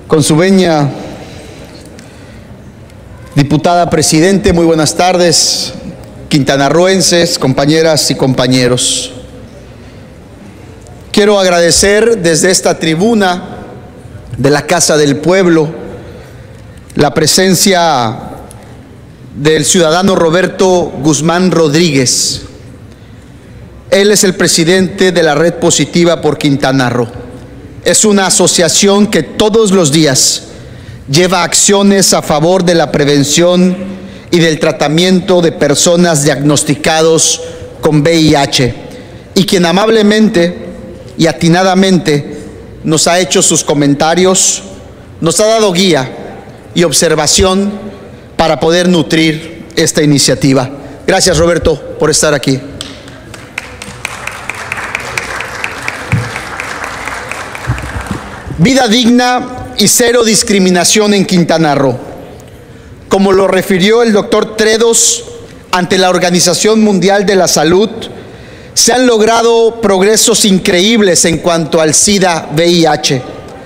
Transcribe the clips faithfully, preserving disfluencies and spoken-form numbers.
Con su venia, diputada presidente, muy buenas tardes, quintanarroenses, compañeras y compañeros. Quiero agradecer desde esta tribuna de la Casa del Pueblo la presencia del ciudadano Roberto Guzmán Rodríguez. Él es el presidente de la Red Positiva por Quintana Roo. Es una asociación que todos los días lleva acciones a favor de la prevención y del tratamiento de personas diagnosticados con V I H y quien amablemente y atinadamente nos ha hecho sus comentarios, nos ha dado guía y observación para poder nutrir esta iniciativa. Gracias, Roberto, por estar aquí. Vida digna y cero discriminación en Quintana Roo. Como lo refirió el doctor Tredos ante la Organización Mundial de la Salud, se han logrado progresos increíbles en cuanto al SIDA V I H,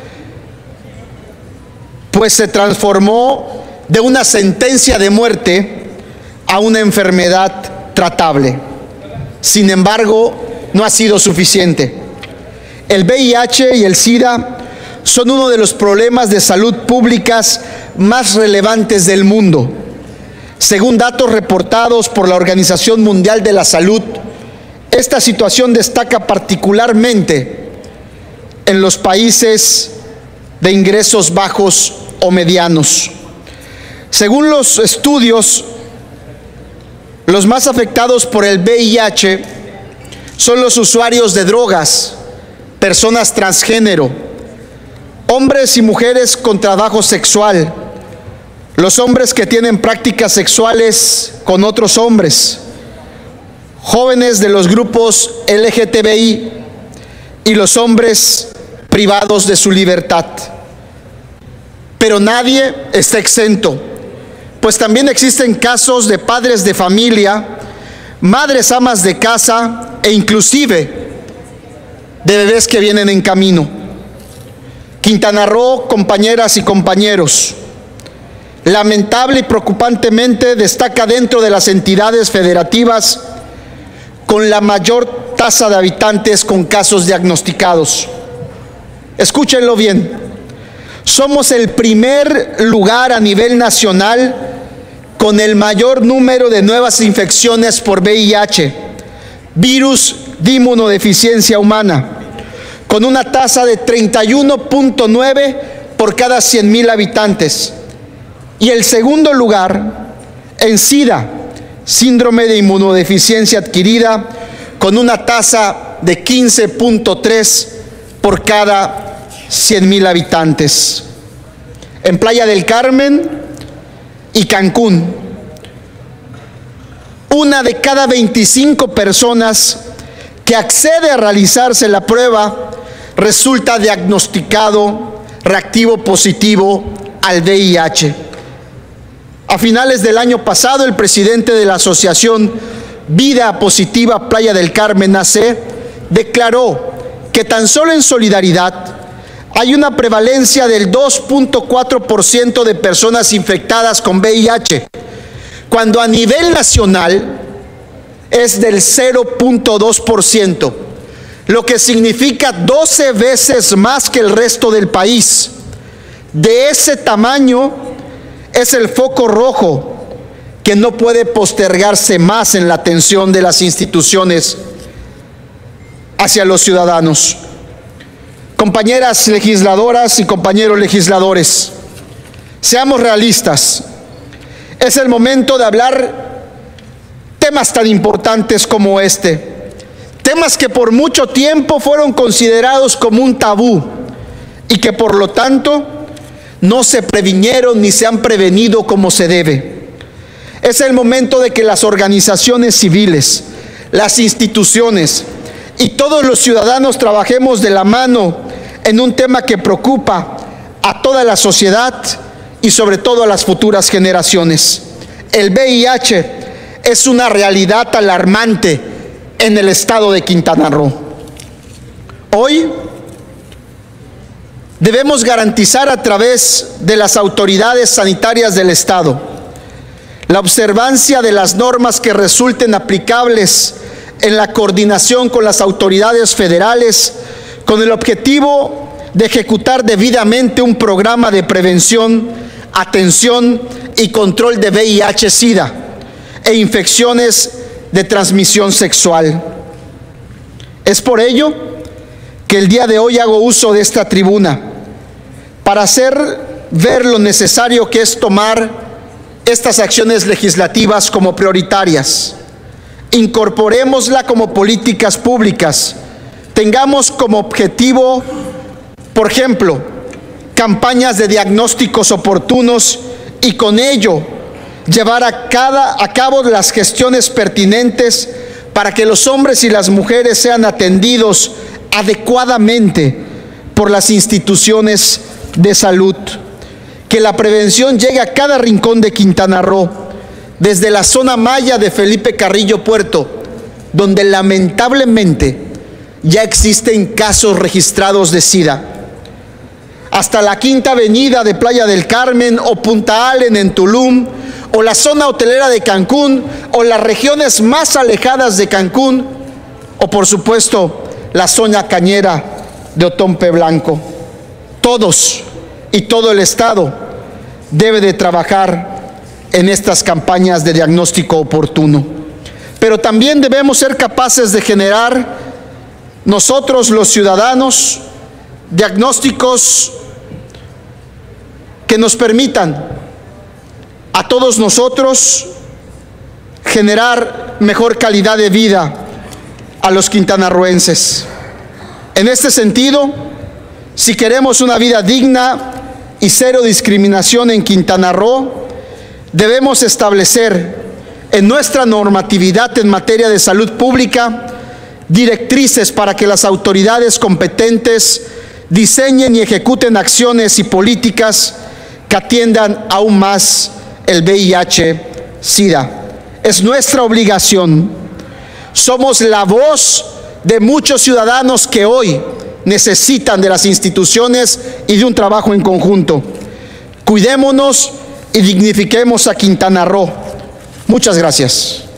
pues se transformó de una sentencia de muerte a una enfermedad tratable. Sin embargo, no ha sido suficiente. El V I H y el SIDA son uno de los problemas de salud públicas más relevantes del mundo. Según datos reportados por la Organización Mundial de la Salud, esta situación destaca particularmente en los países de ingresos bajos o medianos. Según los estudios, los más afectados por el V I H son los usuarios de drogas, personas transgénero, hombres y mujeres con trabajo sexual, los hombres que tienen prácticas sexuales con otros hombres, jóvenes de los grupos L G T B I y los hombres privados de su libertad. Pero nadie está exento, pues también existen casos de padres de familia, madres amas de casa e inclusive de bebés que vienen en camino. Quintana Roo, compañeras y compañeros, lamentable y preocupantemente destaca dentro de las entidades federativas con la mayor tasa de habitantes con casos diagnosticados. Escúchenlo bien, somos el primer lugar a nivel nacional con el mayor número de nuevas infecciones por V I H, virus de inmunodeficiencia humana, con una tasa de treinta y uno punto nueve por cada cien mil habitantes. Y el segundo lugar en SIDA, síndrome de inmunodeficiencia adquirida, con una tasa de quince punto tres por cada cien mil habitantes. En Playa del Carmen y Cancún, una de cada veinticinco personas que accede a realizarse la prueba resulta diagnosticado reactivo positivo al V I H. A finales del año pasado, el presidente de la Asociación Vida Positiva Playa del Carmen A C declaró que tan solo en Solidaridad hay una prevalencia del dos punto cuatro por ciento de personas infectadas con V I H, cuando a nivel nacional es del cero punto dos por ciento, lo que significa doce veces más que el resto del país. De ese tamaño es el foco rojo que no puede postergarse más en la atención de las instituciones hacia los ciudadanos. Compañeras legisladoras y compañeros legisladores, seamos realistas. Es el momento de hablar temas tan importantes como este. Temas que por mucho tiempo fueron considerados como un tabú y que por lo tanto no se previnieron ni se han prevenido como se debe. Es el momento de que las organizaciones civiles, las instituciones y todos los ciudadanos trabajemos de la mano en un tema que preocupa a toda la sociedad y sobre todo a las futuras generaciones. El V I H es una realidad alarmante en el estado de Quintana Roo. Hoy Debemos garantizar a través de las autoridades sanitarias del Estado la observancia de las normas que resulten aplicables en la coordinación con las autoridades federales, con el objetivo de ejecutar debidamente un programa de prevención, atención y control de V I H SIDA e infecciones de transmisión sexual. Es por ello que el día de hoy hago uso de esta tribuna para hacer ver lo necesario que es tomar estas acciones legislativas como prioritarias. Incorporémosla como políticas públicas. Tengamos como objetivo, por ejemplo, campañas de diagnósticos oportunos y con ello llevar a, cada, a cabo las gestiones pertinentes para que los hombres y las mujeres sean atendidos adecuadamente por las instituciones de salud. Que la prevención llegue a cada rincón de Quintana Roo, desde la zona maya de Felipe Carrillo Puerto, donde lamentablemente ya existen casos registrados de SIDA, hasta la Quinta Avenida de Playa del Carmen o Punta Allen en Tulum, o la zona hotelera de Cancún, o las regiones más alejadas de Cancún, o por supuesto la zona cañera de Otompe Blanco. Todos y todo el Estado debe de trabajar en estas campañas de diagnóstico oportuno. Pero también debemos ser capaces de generar nosotros los ciudadanos diagnósticos que nos permitan a todos nosotros generar mejor calidad de vida a los quintanarroenses. En este sentido, si queremos una vida digna y cero discriminación en Quintana Roo, debemos establecer en nuestra normatividad en materia de salud pública directrices para que las autoridades competentes diseñen y ejecuten acciones y políticas que atiendan aún más el V I H SIDA. Es nuestra obligación. Somos la voz de muchos ciudadanos que hoy necesitan de las instituciones y de un trabajo en conjunto. Cuidémonos y dignifiquemos a Quintana Roo. Muchas gracias.